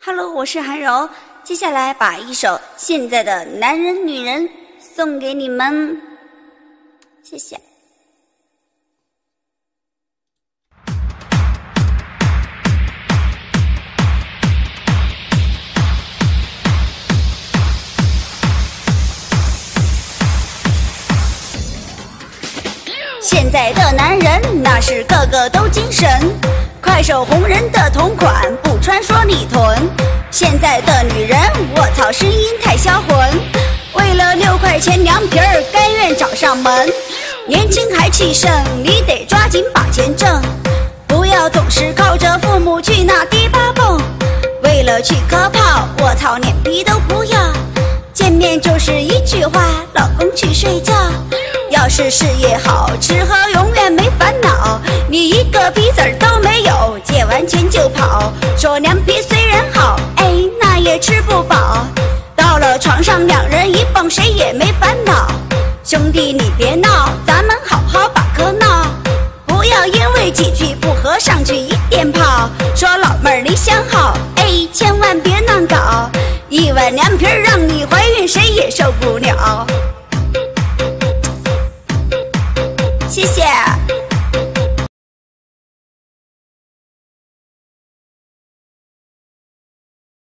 Hello， 我是韩柔，接下来把一首《现在的男人女人》送给你们，谢谢。现在的男人那是个个都精神，快手红人的同款不穿说你囤。现在的女人我操声音太销魂，为了6块钱凉皮儿甘愿找上门。年轻还气盛，你得抓紧把钱挣，不要总是靠着父母去那迪吧蹦。为了去磕炮我操脸皮都不要，见面就是一句话，老公去睡觉。要是事业好，吃喝永远没烦恼，你一个逼子儿都没有，借完钱就跑，说凉皮虽然好，哎，那也吃不饱。到了床上两人一蹦，谁也没烦恼。兄弟你别闹，咱们好好把嗑闹，不要因为几句不合上去一电炮，说老妹儿你想好，哎，千万别难搞，一碗凉皮儿让你怀孕谁也受不了。